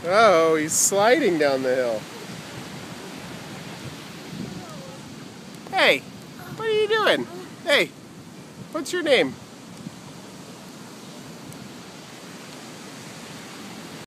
Oh, he's sliding down the hill. Hey, what are you doing? Hey, what's your name?